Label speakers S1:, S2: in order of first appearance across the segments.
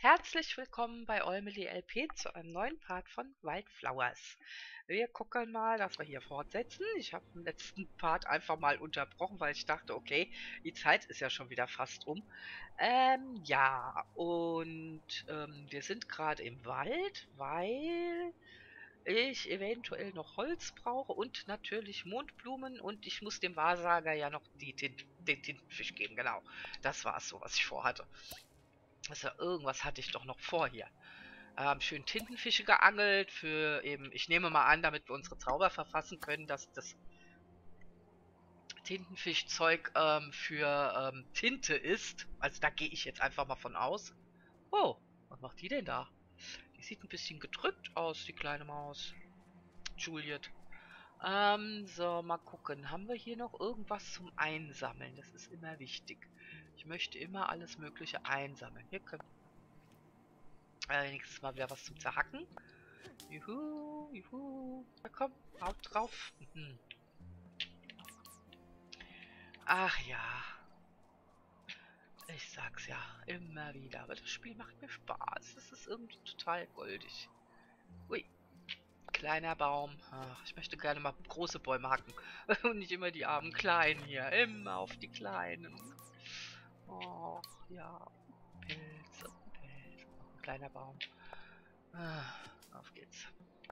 S1: Herzlich willkommen bei Eumeli LP zu einem neuen Part von Wildflowers. Wir gucken mal, dass wir hier fortsetzen. Ich habe den letzten Part einfach mal unterbrochen, weil ich dachte, okay, die Zeit ist ja schon wieder fast um. Ja, und wir sind gerade im Wald, weil ich eventuell noch Holz brauche und natürlich Mondblumen und ich muss dem Wahrsager ja noch den Tintenfisch geben. Genau, das war es so, was ich vorhatte. Also irgendwas hatte ich doch noch vor hier. Schön Tintenfische geangelt für eben, ich nehme mal an, damit wir unsere Zauber verfassen können, dass das Tintenfischzeug für Tinte ist. Also da gehe ich jetzt einfach mal von aus. Oh, was macht die denn da? Die sieht ein bisschen gedrückt aus, die kleine Maus. Juliet. So, mal gucken. Haben wir hier noch irgendwas zum Einsammeln? Das ist immer wichtig. Ich möchte immer alles Mögliche einsammeln. Hier können nächstes Mal wieder was zum Zerhacken. Juhu, juhu. Na komm, haut drauf. Ach ja. Ich sag's ja immer wieder. Aber das Spiel macht mir Spaß. Es ist irgendwie total goldig. Ui. Kleiner Baum. Ach, ich möchte gerne mal große Bäume hacken. Und nicht immer die armen Kleinen hier. Immer auf die Kleinen. Och, ja. Pilze, Pilze. Noch ein kleiner Baum. Auf geht's.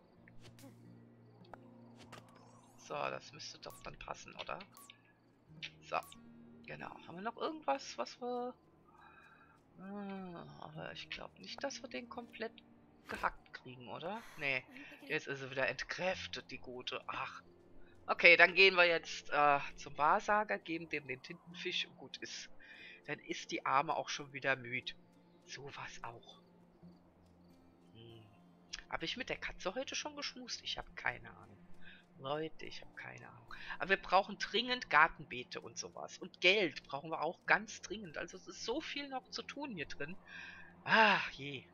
S1: So, das müsste doch dann passen, oder? So, genau. Haben wir noch irgendwas, was wir... aber ich glaube nicht, dass wir den komplett gehackt kriegen, oder? Nee, jetzt ist sie wieder entkräftet, die Gute. Ach. Okay, dann gehen wir jetzt zum Wahrsager, geben dem den Tintenfisch und gut ist. Dann ist die Arme auch schon wieder müde. Sowas auch. Habe ich mit der Katze heute schon geschmust? Ich habe keine Ahnung. Leute, ich habe keine Ahnung. Aber wir brauchen dringend Gartenbeete und sowas. Und Geld brauchen wir auch ganz dringend. Also es ist so viel noch zu tun hier drin. Ach je.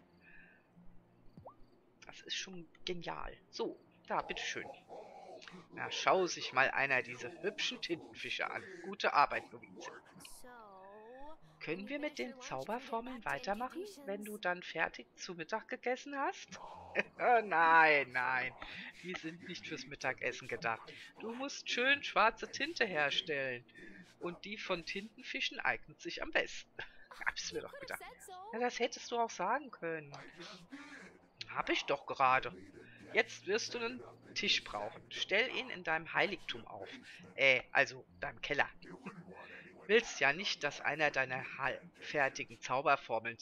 S1: Das ist schon genial. So, da, bitteschön. Na, schau sich mal einer diese hübschen Tintenfische an. Gute Arbeit, Luise. Können wir mit den Zauberformeln weitermachen, wenn du dann fertig zu Mittag gegessen hast? Nein, nein. Die sind nicht fürs Mittagessen gedacht. Du musst schön schwarze Tinte herstellen. Und die von Tintenfischen eignet sich am besten. Hab's mir doch gedacht. Ja, das hättest du auch sagen können. Hab ich doch gerade. Jetzt wirst du einen Tisch brauchen. Stell ihn in deinem Heiligtum auf. Also deinem Keller. Willst ja nicht, dass einer deiner halbfertigen Zauberformeln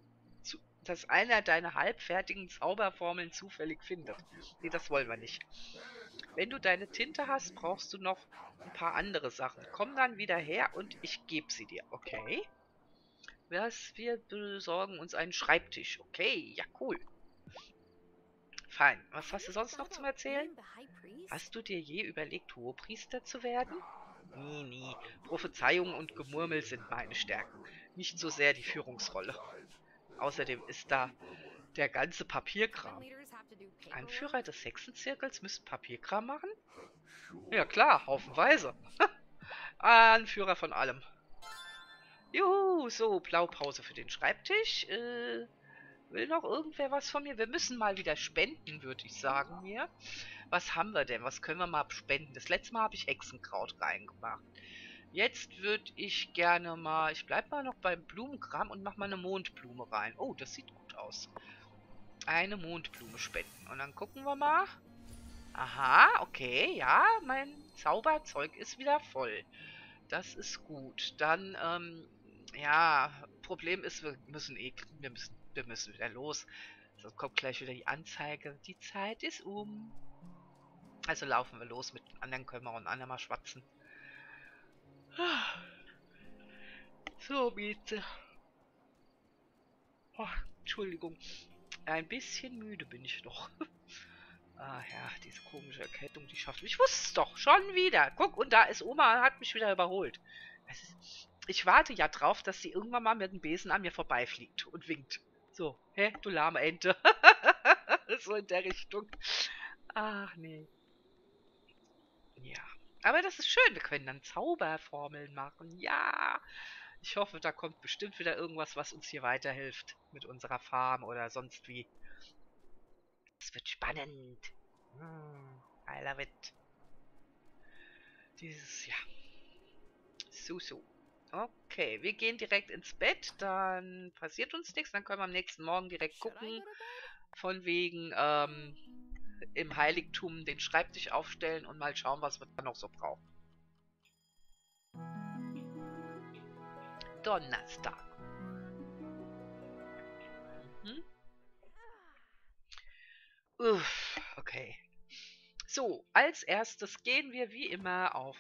S1: zufällig findet. Nee, das wollen wir nicht. Wenn du deine Tinte hast, brauchst du noch ein paar andere Sachen. Komm dann wieder her und ich gebe sie dir, okay? Wir besorgen uns einen Schreibtisch. Okay, ja cool. Fein. Was hast du sonst noch zum Erzählen? Hast du dir je überlegt, Hohepriester zu werden? Nie, nie. Prophezeiungen und Gemurmel sind meine Stärken. Nicht so sehr die Führungsrolle. Außerdem ist da der ganze Papierkram. Anführer des Hexenzirkels müssen Papierkram machen? Ja klar, haufenweise. Anführer von allem. Juhu, so, Blaupause für den Schreibtisch. Will noch irgendwer was von mir? Wir müssen mal wieder spenden, würde ich sagen mir. Was haben wir denn? Was können wir mal spenden? Das letzte Mal habe ich Hexenkraut reingemacht. Jetzt würde ich gerne mal... Ich bleibe mal noch beim Blumenkram und mache mal eine Mondblume rein. Oh, das sieht gut aus. Eine Mondblume spenden. Und dann gucken wir mal. Aha, okay, ja, mein Zauberzeug ist wieder voll. Das ist gut. Dann, ja, Problem ist, wir müssen wieder los. Sonst kommt gleich wieder die Anzeige. Die Zeit ist um. Also laufen wir los. Mit den anderen können wir auch ein andermal schwatzen. So, bitte. Oh, Entschuldigung. Ein bisschen müde bin ich doch. Ah ja, diese komische Erkältung, die schafft mich. Ich wusste es doch, schon wieder. Guck, und da ist Oma, hat mich wieder überholt. Ich warte ja drauf, dass sie irgendwann mal mit dem Besen an mir vorbeifliegt und winkt. So, hä, du lahme Ente. So in der Richtung. Ach nee. Ja. Aber das ist schön, wir können dann Zauberformeln machen. Ja. Ich hoffe, da kommt bestimmt wieder irgendwas, was uns hier weiterhilft. Mit unserer Farm oder sonst wie. Es wird spannend. I love it. Dieses, ja. So. Okay, wir gehen direkt ins Bett. Dann passiert uns nichts. Dann können wir am nächsten Morgen direkt gucken. Von wegen, im Heiligtum den Schreibtisch aufstellen und mal schauen, was wir da noch so brauchen. Donnerstag. Okay. So, als erstes gehen wir wie immer auf...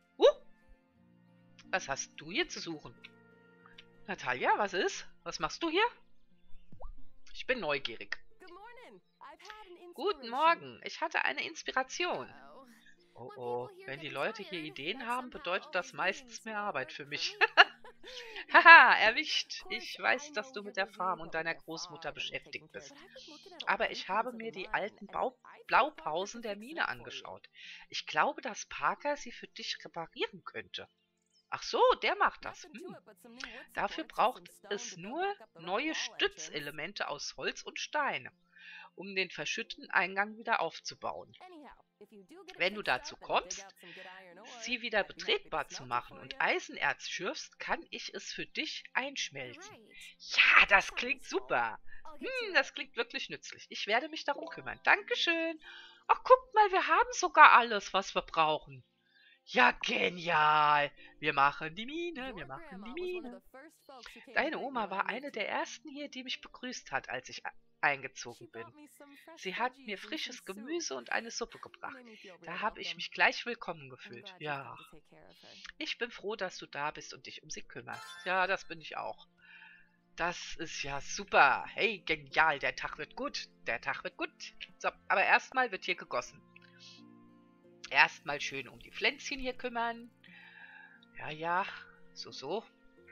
S1: was hast du hier zu suchen? Natalia, was ist? Was machst du hier? Ich bin neugierig. Guten Morgen, ich hatte eine Inspiration. Oh, wenn die Leute hier Ideen haben, bedeutet das meistens mehr Arbeit für mich. Haha, erwischt. Ich weiß, dass du mit der Farm und deiner Großmutter beschäftigt bist. Aber ich habe mir die alten Blaupausen der Mine angeschaut. Ich glaube, dass Parker sie für dich reparieren könnte. Ach so, der macht das. Dafür braucht es nur neue Stützelemente aus Holz und Stein, um den verschütteten Eingang wieder aufzubauen. Wenn du dazu kommst, sie wieder betretbar zu machen und Eisenerz schürfst, kann ich es für dich einschmelzen. Ja, das klingt super. Das klingt wirklich nützlich. Ich werde mich darum kümmern. Dankeschön. Ach, guck mal, wir haben sogar alles, was wir brauchen. Ja, genial. Wir machen die Mine, wir machen die Mine. Deine Oma war eine der ersten hier, die mich begrüßt hat, als ich eingezogen bin. Sie hat mir frisches Gemüse und eine Suppe gebracht. Da habe ich mich gleich willkommen gefühlt. Ja. Ich bin froh, dass du da bist und dich um sie kümmerst. Ja, das bin ich auch. Das ist ja super. Hey, genial. Der Tag wird gut. Der Tag wird gut. So, aber erstmal wird hier gegossen. Erstmal schön um die Pflänzchen hier kümmern. Ja. So.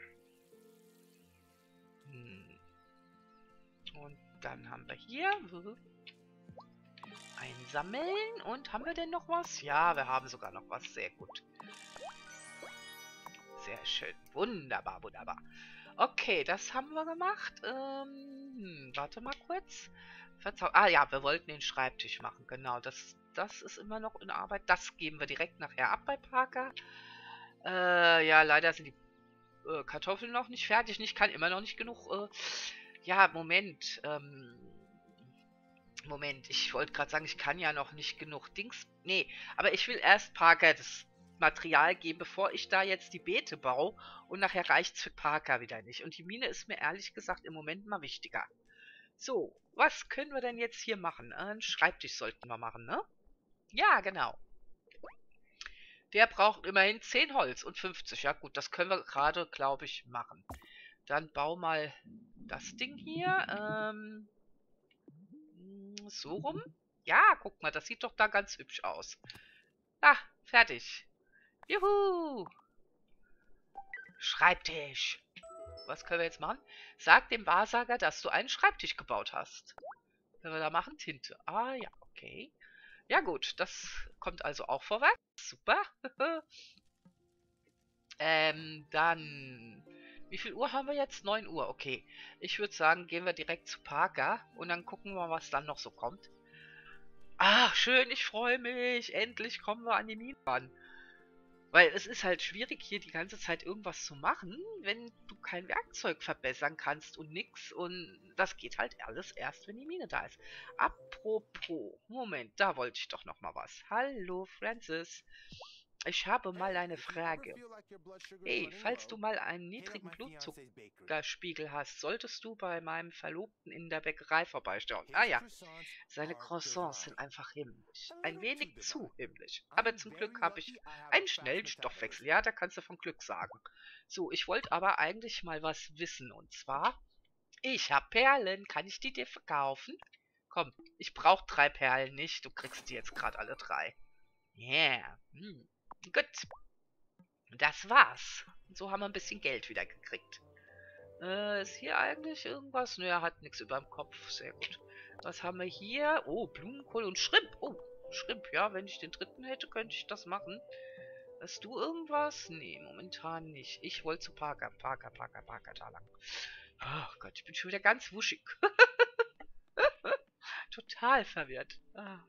S1: Und dann haben wir hier einsammeln. Und haben wir denn noch was? Ja, wir haben sogar noch was. Sehr gut. Sehr schön. Wunderbar. Okay, das haben wir gemacht. Warte mal kurz. Ja, wir wollten den Schreibtisch machen. Genau, das ist immer noch in Arbeit. Das geben wir direkt nachher ab bei Parker. Ja, leider sind die Kartoffeln noch nicht fertig. Ich kann immer noch nicht genug... ja, Moment. Moment, ich wollte gerade sagen, ich kann ja noch nicht genug Dings... Nee, aber ich will erst Parker das Material geben, bevor ich da jetzt die Beete baue. Und nachher reicht es für Parker wieder nicht. Und die Mine ist mir ehrlich gesagt im Moment mal wichtiger. So, was können wir denn jetzt hier machen? Einen Schreibtisch sollten wir machen, ne? Ja, genau. Der braucht immerhin 10 Holz und 50. Ja gut, das können wir gerade, glaube ich, machen. Dann bau mal das Ding hier. So rum. Ja, guck mal, das sieht doch da ganz hübsch aus. Ah, fertig. Juhu! Schreibtisch. Was können wir jetzt machen? Sag dem Wahrsager, dass du einen Schreibtisch gebaut hast. Wenn wir da machen, Tinte. Ah, ja, okay. Ja gut, das kommt also auch vorwärts. Super. Dann... Wie viel Uhr haben wir jetzt? 9 Uhr, okay. Ich würde sagen, gehen wir direkt zu Parker und dann gucken wir, was dann noch so kommt. Ach, schön, ich freue mich. Endlich kommen wir an die Mine ran. Weil es ist halt schwierig, hier die ganze Zeit irgendwas zu machen, wenn du kein Werkzeug verbessern kannst und nix. Und das geht halt alles erst, wenn die Mine da ist. Apropos, Moment, da wollte ich doch noch mal was. Hallo, Francis. Ich habe mal eine Frage. Hey, falls du mal einen niedrigen Blutzuckerspiegel hast, solltest du bei meinem Verlobten in der Bäckerei vorbeischauen. Ah ja, seine Croissants sind einfach himmlisch. Ein wenig zu himmlisch. Aber zum Glück habe ich einen schnellen Stoffwechsel. Ja, da kannst du von Glück sagen. So, ich wollte aber eigentlich mal was wissen. Und zwar, ich habe Perlen. Kann ich die dir verkaufen? Komm, ich brauche 3 Perlen nicht. Du kriegst die jetzt gerade alle 3. Yeah. Gut. Das war's. So haben wir ein bisschen Geld wieder gekriegt. Ist hier eigentlich irgendwas? Nö, er hat nichts über dem Kopf. Sehr gut. Was haben wir hier? Oh, Blumenkohl und Shrimp. Oh, Shrimp. Ja, wenn ich den dritten hätte, könnte ich das machen. Hast du irgendwas? Nee, momentan nicht. Ich wollte zu Parker. Parker, da lang. Oh Gott, ich bin schon wieder ganz wuschig. Total verwirrt.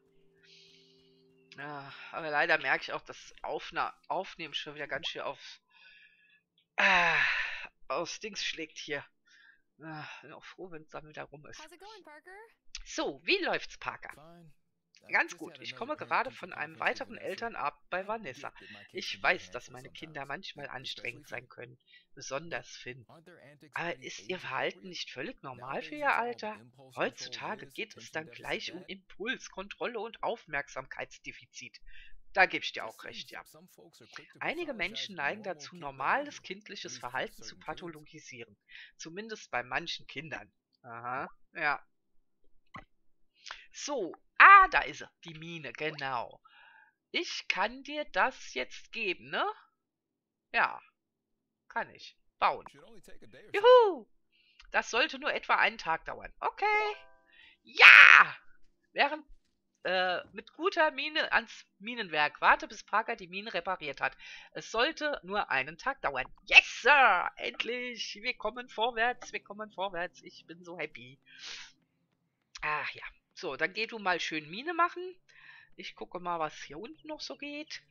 S1: Aber leider merke ich auch, dass Aufnehmen schon wieder ganz schön ah, aus Dings schlägt hier. Bin auch froh, wenn es dann wieder rum ist. So, wie läuft's, Parker? Ganz gut. Ich komme gerade von einem weiteren Elternabend bei Vanessa. Ich weiß, dass meine Kinder manchmal anstrengend sein können, besonders Finn. Aber ist ihr Verhalten nicht völlig normal für ihr Alter? Heutzutage geht es dann gleich um Impuls, Kontrolle und Aufmerksamkeitsdefizit. Da gebe ich dir auch recht, ja. Einige Menschen neigen dazu, normales kindliches Verhalten zu pathologisieren. Zumindest bei manchen Kindern. Aha, ja. So, da ist sie, die Mine, genau. Ich kann dir das jetzt geben, ne? Ja, kann ich. Bauen. Juhu! Das sollte nur etwa einen Tag dauern. Okay. Ja! Während mit guter Mine ans Minenwerk. Warte, bis Parker die Mine repariert hat. Es sollte nur einen Tag dauern. Yes, Sir! Endlich! Wir kommen vorwärts, wir kommen vorwärts. Ich bin so happy. Ach ja. So, dann geh du mal schön Mine machen. Ich gucke mal, was hier unten noch so geht.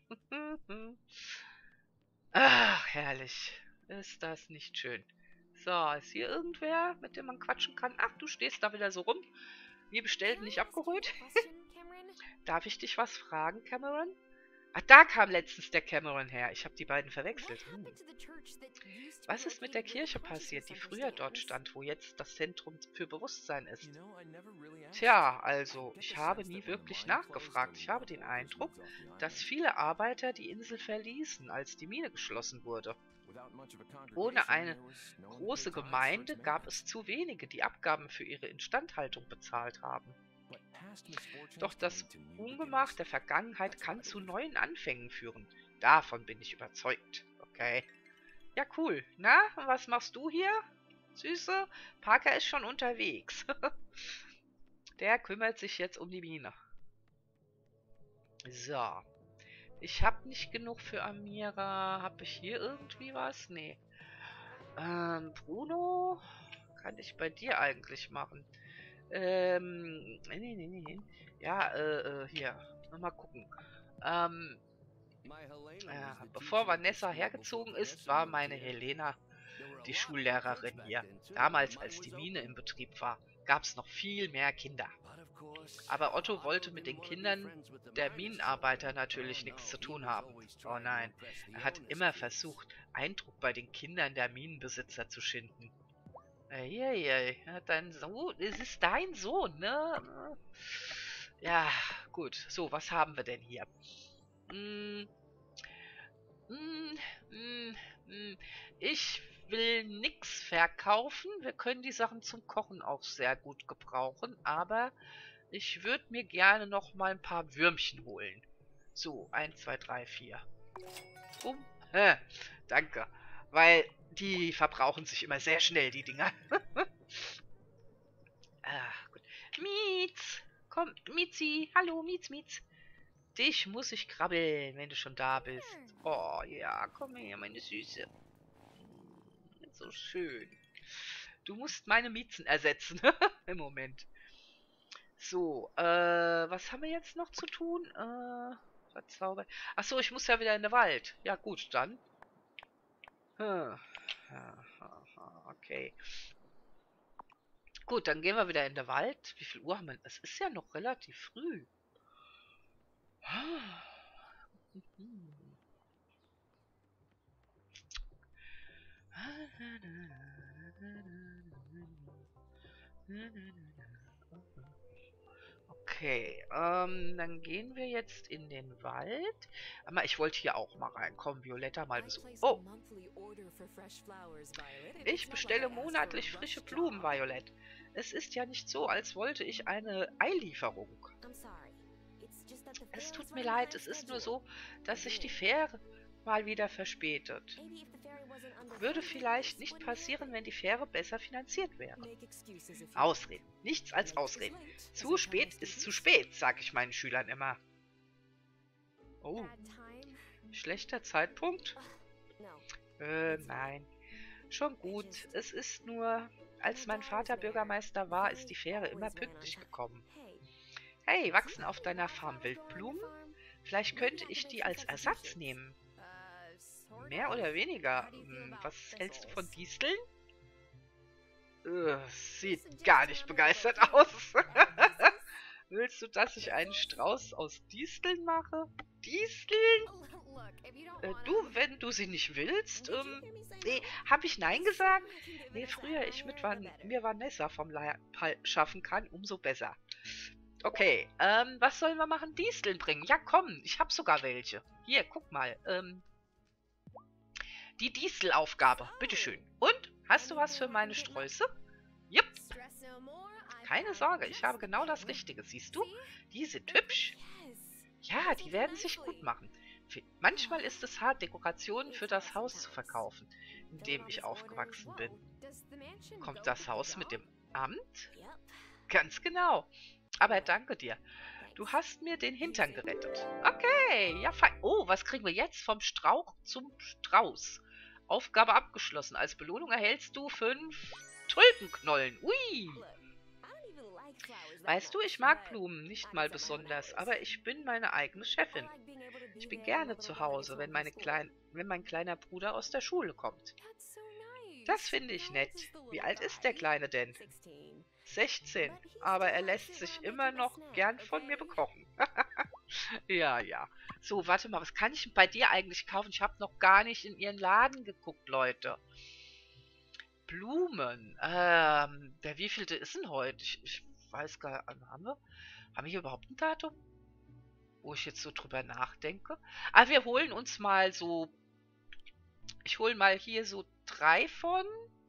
S1: Ach, herrlich. Ist das nicht schön. So, ist hier irgendwer, mit dem man quatschen kann? Ach, du stehst da wieder so rum. Wie bestellt, nicht abgeholt. Darf ich dich was fragen, Cameron? Ah, da kam letztens der Cameron her. Ich habe die beiden verwechselt. Was ist mit der Kirche passiert, die früher dort stand, wo jetzt das Zentrum für Bewusstsein ist? Tja, also, ich habe nie wirklich nachgefragt. Ich habe den Eindruck, dass viele Arbeiter die Insel verließen, als die Mine geschlossen wurde. Ohne eine große Gemeinde gab es zu wenige, die Abgaben für ihre Instandhaltung bezahlt haben. Doch das Ungemach der Vergangenheit kann zu neuen Anfängen führen. Davon bin ich überzeugt. Okay. Ja, cool. Na, was machst du hier? Süße, Parker ist schon unterwegs. Der kümmert sich jetzt um die Mine. So. Ich habe nicht genug für Amira. Habe ich hier irgendwie was? Nee. Bruno? Kann ich bei dir eigentlich machen? Nee. Ja, hier. Mal gucken. Bevor Vanessa hergezogen ist, war meine Helena die Schullehrerin hier. Damals, als die Mine in Betrieb war, gab es noch viel mehr Kinder. Aber Otto wollte mit den Kindern der Minenarbeiter natürlich nichts zu tun haben. Oh nein, er hat immer versucht, Eindruck bei den Kindern der Minenbesitzer zu schinden. Ja, es ist dein Sohn, ne? Ja, gut. So, was haben wir denn hier? Ich will nix verkaufen. Wir können die Sachen zum Kochen auch sehr gut gebrauchen, aber ich würde mir gerne noch mal ein paar Würmchen holen. So, 1, 2, 3, 4. Danke. Weil die verbrauchen sich immer sehr schnell, die Dinger. Gut. Mietz! Komm, Mietzi! Hallo, Mietz! Dich muss ich krabbeln, wenn du schon da bist. Oh ja, komm her, meine Süße. So schön. Du musst meine Miezen ersetzen. Im Moment. So, was haben wir jetzt noch zu tun? Verzaubern. Achso, ich muss ja wieder in den Wald. Ja, gut, dann. Okay. Gut, dann gehen wir wieder in den Wald. Wie viel Uhr haben wir? Es ist ja noch relativ früh. Okay, dann gehen wir jetzt in den Wald. Aber ich wollte hier auch mal reinkommen, Violetta mal besuchen. Oh! Ich bestelle monatlich frische Blumen, Violet. Es ist ja nicht so, als wollte ich eine Eillieferung. Es tut mir leid, es ist nur so, dass sich die Fähre mal wieder verspätet. Würde vielleicht nicht passieren, wenn die Fähre besser finanziert wäre. Ausreden. Nichts als Ausreden. Zu spät ist zu spät, sag ich meinen Schülern immer. Oh. Schlechter Zeitpunkt? Nein. Schon gut. Es ist nur, als mein Vater Bürgermeister war, ist die Fähre immer pünktlich gekommen. Hey, wachsen auf deiner Farm Wildblumen? Vielleicht könnte ich die als Ersatz nehmen. Mehr oder weniger. Was hältst du von Disteln? Sieht gar nicht begeistert aus. Willst du, dass ich einen Strauß aus Disteln mache? Disteln? Du, wenn du sie nicht willst? Nee, hab ich Nein gesagt? Nee, früher ich mir Vanessa vom Leib schaffen kann, umso besser. Okay, was sollen wir machen? Disteln bringen. Ja, komm, ich hab sogar welche. Hier, guck mal. Die Distelaufgabe, bitteschön. Und, hast du was für meine Sträuße? Jupp. Keine Sorge, ich habe genau das Richtige, siehst du? Die sind hübsch. Ja, die werden sich gut machen. Manchmal ist es hart, Dekorationen für das Haus zu verkaufen, in dem ich aufgewachsen bin. Kommt das Haus mit dem Amt? Ganz genau. Aber danke dir. Du hast mir den Hintern gerettet. Okay, ja fein. Oh, was kriegen wir jetzt? Vom Strauch zum Strauß. Aufgabe abgeschlossen. Als Belohnung erhältst du 5 Tulpenknollen. Ui. Weißt du, ich mag Blumen nicht mal besonders, aber ich bin meine eigene Chefin. Ich bin gerne zu Hause, wenn mein kleiner Bruder aus der Schule kommt. Das finde ich nett. Wie alt ist der Kleine denn? 16, aber er lässt sich immer noch gern von mir bekochen. Ja, ja. So, warte mal, was kann ich bei dir eigentlich kaufen? Ich habe noch gar nicht in ihren Laden geguckt, Leute. Blumen. Der wievielte ist denn heute? Ich weiß gar nicht. Haben wir hier überhaupt ein Datum? Wo ich jetzt so drüber nachdenke. Ah, wir holen uns mal so... Ich hole mal hier so 3 von...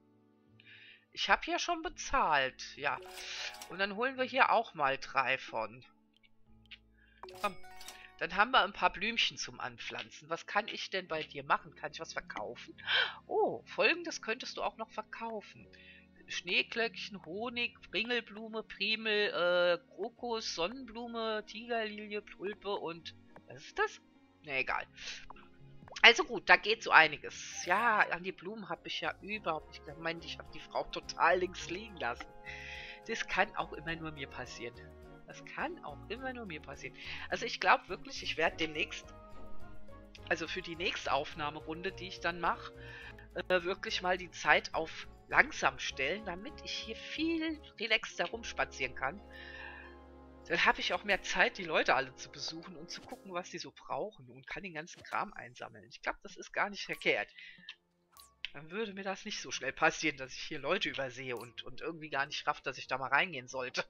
S1: Ich habe ja schon bezahlt, ja. Und dann holen wir hier auch mal 3 von. Komm, dann haben wir ein paar Blümchen zum Anpflanzen. Was kann ich denn bei dir machen? Kann ich was verkaufen? Oh, Folgendes könntest du auch noch verkaufen. Schneeglöckchen, Honig, Ringelblume, Primel, Krokus, Sonnenblume, Tigerlilie, Tulpe und... Was ist das? Na, egal. Also gut, da geht so einiges. Ja, an die Blumen habe ich ja überhaupt nicht gemeint. Ich habe die Frau total links liegen lassen. Das kann auch immer nur mir passieren. Das kann auch immer nur mir passieren. Also ich glaube wirklich, ich werde demnächst, also für die nächste Aufnahmerunde, die ich dann mache, wirklich mal die Zeit auf langsam stellen, damit ich hier viel relaxter rumspazieren kann. Dann habe ich auch mehr Zeit, die Leute alle zu besuchen und zu gucken, was sie so brauchen und kann den ganzen Kram einsammeln. Ich glaube, das ist gar nicht verkehrt. Dann würde mir das nicht so schnell passieren, dass ich hier Leute übersehe und irgendwie gar nicht raff, dass ich da mal reingehen sollte.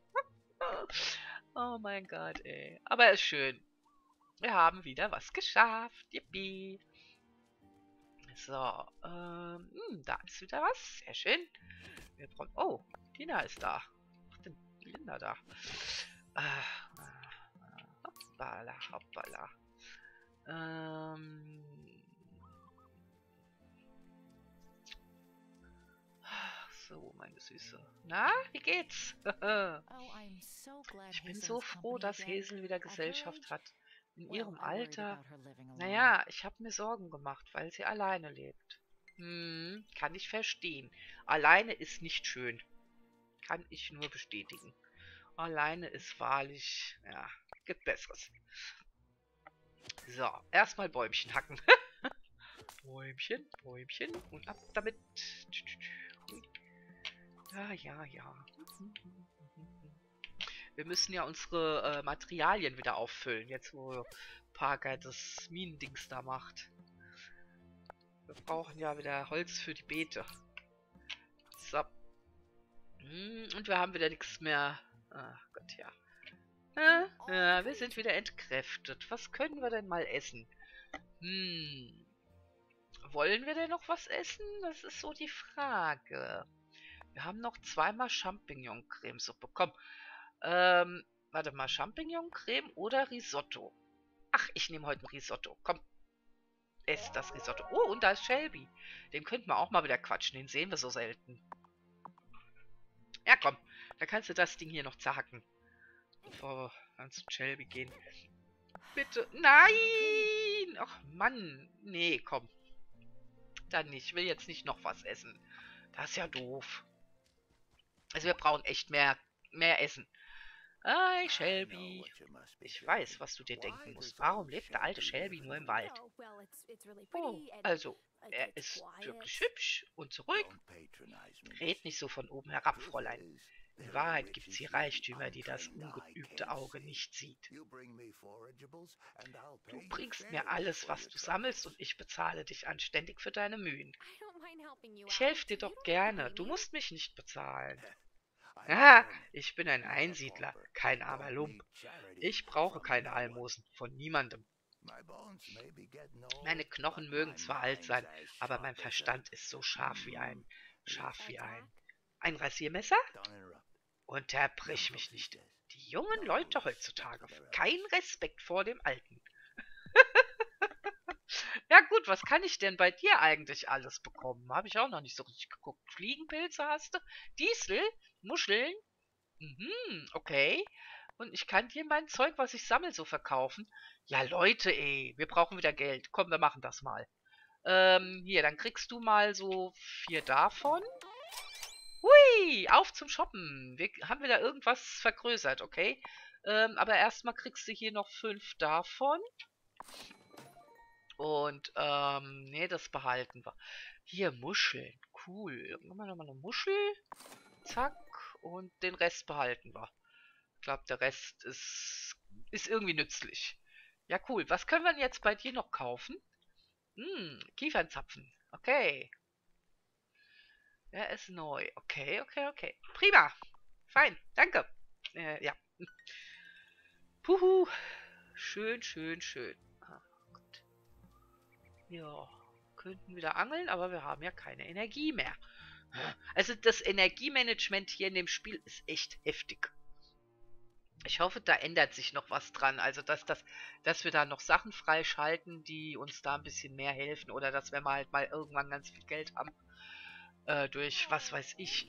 S1: Oh mein Gott, ey. Aber ist schön. Wir haben wieder was geschafft. Yippie. So, da ist wieder was. Sehr schön. Wir brauchen... Oh, Tina ist da. Was ist denn Linda da? Hoppala, hoppala. So, meine Süße. Na, wie geht's? Ich bin so froh, dass Hazel wieder Gesellschaft hat. In ihrem Alter... Naja, ich habe mir Sorgen gemacht, weil sie alleine lebt. Kann ich verstehen. Alleine ist nicht schön. Kann ich nur bestätigen. Alleine ist wahrlich... Ja, gibt Besseres. So, erstmal Bäumchen hacken. Bäumchen, Bäumchen. Und ab damit. Ja, ja, ja. Wir müssen ja unsere Materialien wieder auffüllen. Jetzt, wo Parker das Minendings da macht. Wir brauchen ja wieder Holz für die Beete. So. Und wir haben wieder nichts mehr. Ach Gott, ja. Ja, wir sind wieder entkräftet. Was können wir denn mal essen? Wollen wir denn noch was essen? Das ist so die Frage. Wir haben noch 2-mal Champignon-Cremesuppe. Komm. Warte mal, Champignon-Creme oder Risotto? Ach, ich nehme heute ein Risotto. Komm. Ess das Risotto. Oh, und da ist Shelby. Den könnten wir auch mal wieder quatschen. Den sehen wir so selten. Ja, komm. Da kannst du das Ding hier noch zerhacken. Bevor wir zu Shelby gehen. Bitte. Nein! Ach Mann, nee, komm. Dann nicht. Ich will jetzt nicht noch was essen. Das ist ja doof. Also wir brauchen echt mehr Essen. Ei, Shelby. Ich weiß, was du dir denken musst. Warum lebt der alte Shelby nur im Wald? Oh, also, er ist wirklich hübsch und zurück. Red nicht so von oben herab, Fräulein. In Wahrheit gibt's hier Reichtümer, die das ungeübte Auge nicht sieht. Du bringst mir alles, was du sammelst, und ich bezahle dich anständig für deine Mühen. Ich helfe dir doch gerne. Du musst mich nicht bezahlen. Ah, ich bin ein Einsiedler, kein armer Lump. Ich brauche keine Almosen von niemandem. Meine Knochen mögen zwar alt sein, aber mein Verstand ist so scharf wie ein Rasiermesser? Unterbrich mich nicht. Die jungen Leute heutzutage, kein Respekt vor dem Alten. Ja gut, was kann ich denn bei dir eigentlich alles bekommen? Habe ich auch noch nicht so richtig geguckt. Fliegenpilze hast du? Diesel? Muscheln? Mhm, okay. Und ich kann dir mein Zeug, was ich sammle, so verkaufen? Ja, Leute, ey, wir brauchen wieder Geld. Komm, wir machen das mal. Hier, dann kriegst du mal so 4 davon. Hui, auf zum Shoppen. Haben wir da irgendwas vergrößert, okay? Aber erstmal kriegst du hier noch 5 davon. Und, nee, das behalten wir. Hier, Muscheln. Cool. Machen wir nochmal eine Muschel. Zack. Und den Rest behalten wir. Ich glaube, der Rest ist irgendwie nützlich. Ja, cool. Was können wir denn jetzt bei dir noch kaufen? Kiefernzapfen. Okay. Der ist neu. Okay, okay, okay. Prima. Fein. Danke. Ja. Puhu. Schön, schön, schön. Ah, gut. Ja. Könnten wieder angeln, aber wir haben ja keine Energie mehr. Also das Energiemanagement hier in dem Spiel ist echt heftig. Ich hoffe, da ändert sich noch was dran. Also, dass wir da noch Sachen freischalten, die uns da ein bisschen mehr helfen. Oder dass wir halt mal irgendwann ganz viel Geld haben. Durch, was weiß ich,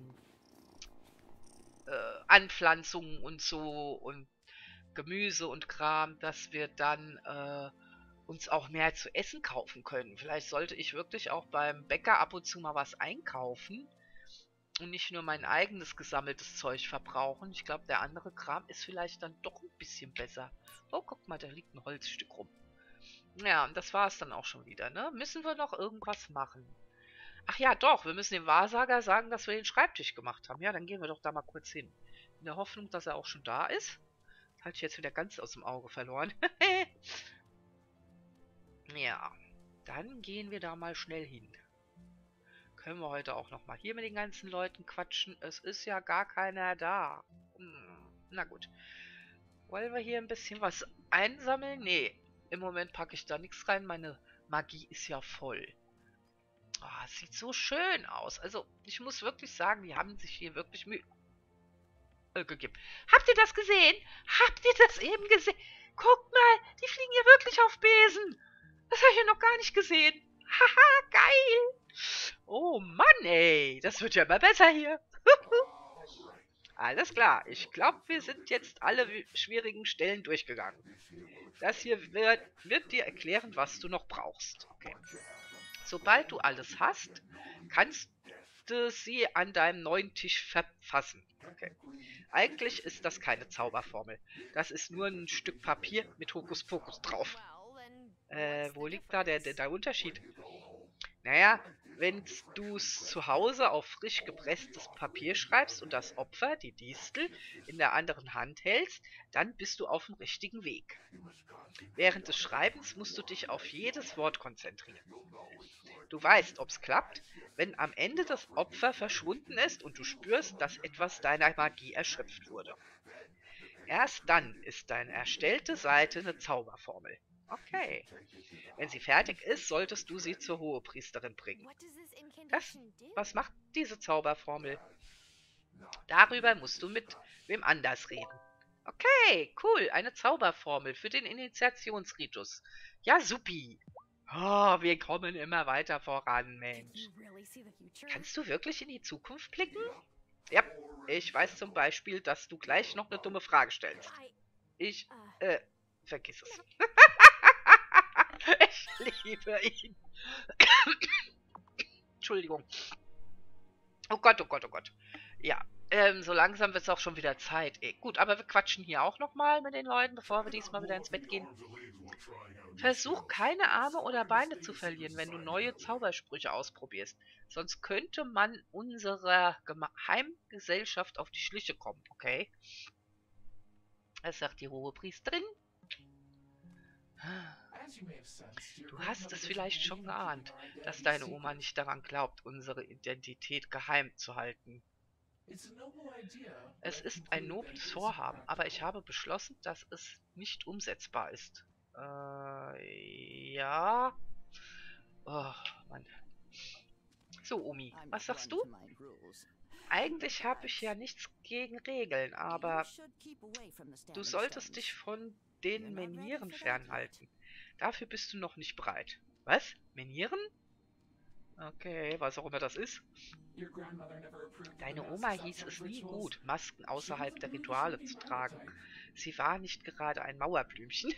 S1: Anpflanzungen und so und Gemüse und Kram, dass wir dann uns auch mehr zu essen kaufen können. Vielleicht sollte ich wirklich auch beim Bäcker ab und zu mal was einkaufen. Und nicht nur mein eigenes gesammeltes Zeug verbrauchen. Ich glaube, der andere Kram ist vielleicht dann doch ein bisschen besser. Oh, guck mal, da liegt ein Holzstück rum. Ja, und das war es dann auch schon wieder, ne? Müssen wir noch irgendwas machen? Ach ja, doch, wir müssen dem Wahrsager sagen, dass wir den Schreibtisch gemacht haben. Ja, dann gehen wir doch da mal kurz hin. In der Hoffnung, dass er auch schon da ist. Das hatte ich jetzt wieder ganz aus dem Auge verloren. Ja, dann gehen wir da mal schnell hin. Können wir heute auch noch mal hier mit den ganzen Leuten quatschen? Es ist ja gar keiner da. Na gut. Wollen wir hier ein bisschen was einsammeln? Nee, im Moment packe ich da nichts rein. Meine Magie ist ja voll. Oh, es sieht so schön aus. Also, ich muss wirklich sagen, die haben sich hier wirklich Mühe gegeben. Habt ihr das gesehen? Habt ihr das eben gesehen? Guckt mal, die fliegen hier wirklich auf Besen. Das habe ich ja noch gar nicht gesehen. Haha, geil. Oh Mann, ey. Das wird ja immer besser hier. Alles klar. Ich glaube, wir sind jetzt alle schwierigen Stellen durchgegangen. Das hier wird dir erklären, was du noch brauchst. Okay. Sobald du alles hast, kannst du sie an deinem neuen Tisch verfassen. Okay. Eigentlich ist das keine Zauberformel. Das ist nur ein Stück Papier mit Hokuspokus drauf. Wo liegt da der Unterschied? Naja, wenn du es zu Hause auf frisch gepresstes Papier schreibst und das Opfer, die Distel, in der anderen Hand hältst, dann bist du auf dem richtigen Weg. Während des Schreibens musst du dich auf jedes Wort konzentrieren. Du weißt, ob's klappt, wenn am Ende das Opfer verschwunden ist und du spürst, dass etwas deiner Magie erschöpft wurde. Erst dann ist deine erstellte Seite eine Zauberformel. Okay. Wenn sie fertig ist, solltest du sie zur Hohepriesterin bringen. Was macht diese Zauberformel? Darüber musst du mit wem anders reden. Okay, cool, eine Zauberformel für den Initiationsritus. Ja, supi. Oh, wir kommen immer weiter voran, Mensch. Kannst du wirklich in die Zukunft blicken? Ja, ich weiß zum Beispiel, dass du gleich noch eine dumme Frage stellst. Vergiss es. Ich liebe ihn. Entschuldigung. Oh Gott, oh Gott, oh Gott. Ja, so langsam wird es auch schon wieder Zeit. Gut, aber wir quatschen hier auch nochmal mit den Leuten, bevor wir diesmal wieder ins Bett gehen. Versuch keine Arme oder Beine zu verlieren, wenn du neue Zaubersprüche ausprobierst. Sonst könnte man unserer Geheimgesellschaft auf die Schliche kommen, okay? Das sagt die hohe Priesterin. Du hast es vielleicht schon geahnt, dass deine Oma nicht daran glaubt, unsere Identität geheim zu halten. Es ist ein nobles Vorhaben, aber ich habe beschlossen, dass es nicht umsetzbar ist. Ja. Oh, Mann. So, Omi, was sagst du? Eigentlich habe ich ja nichts gegen Regeln, aber du solltest dich von den Menieren fernhalten. Dafür bist du noch nicht bereit. Was? Menieren? Okay, was auch immer das ist. Deine Oma hieß es nie gut, Masken außerhalb der Rituale zu tragen. Sie war nicht gerade ein Mauerblümchen.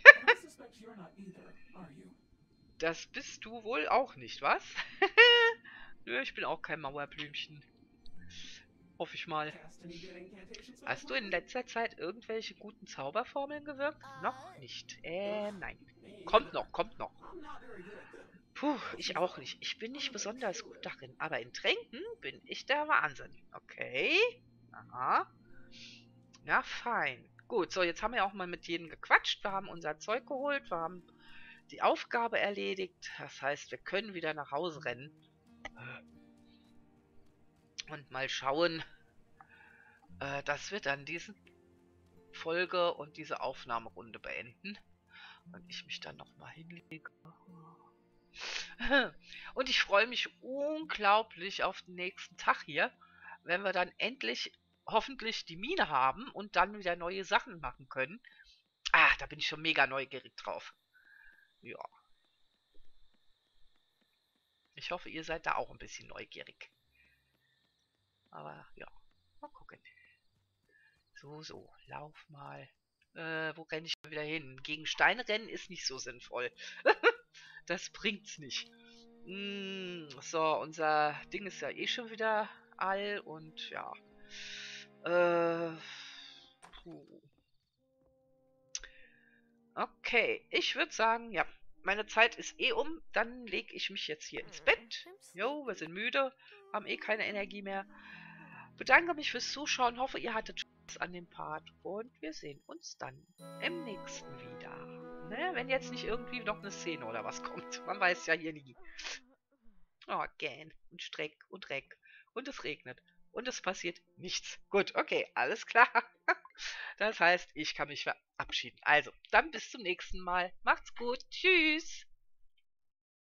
S1: Das bist du wohl auch nicht, was? Nö, ich bin auch kein Mauerblümchen. Hoffe ich mal. Hast du in letzter Zeit irgendwelche guten Zauberformeln gewirkt? Noch nicht. Nein. Kommt noch, kommt noch. Puh, ich auch nicht. Ich bin nicht besonders gut darin, aber in Tränken bin ich der Wahnsinn. Okay. Aha. Na, fein. Gut, so, jetzt haben wir auch mal mit jedem gequatscht. Wir haben unser Zeug geholt. Wir haben die Aufgabe erledigt. Das heißt, wir können wieder nach Hause rennen. Und mal schauen, dass wir dann diese Folge und diese Aufnahmerunde beenden. Und ich mich dann nochmal hinlege. Und ich freue mich unglaublich auf den nächsten Tag hier, wenn wir dann endlich hoffentlich die Mine haben und dann wieder neue Sachen machen können. Ah, da bin ich schon mega neugierig drauf. Ja. Ich hoffe, ihr seid da auch ein bisschen neugierig. Aber ja, mal gucken. So, lauf mal. Wo renne ich wieder hin? Gegen Steine rennen ist nicht so sinnvoll. Das bringt's nicht. So, unser Ding ist ja eh schon wieder all und ja. Puh. Okay, ich würde sagen, ja, meine Zeit ist eh um. Dann lege ich mich jetzt hier ins Bett. Jo, wir sind müde, haben eh keine Energie mehr. Bedanke mich fürs Zuschauen, hoffe, ihr hattet Spaß an dem Part und wir sehen uns dann im nächsten wieder. Ne? Wenn jetzt nicht irgendwie noch eine Szene oder was kommt. Man weiß ja hier nie. Oh, gähn und Streck und Reck. Und es regnet. Und es passiert nichts. Gut, okay, alles klar. Das heißt, ich kann mich verabschieden. Also, dann bis zum nächsten Mal. Macht's gut. Tschüss.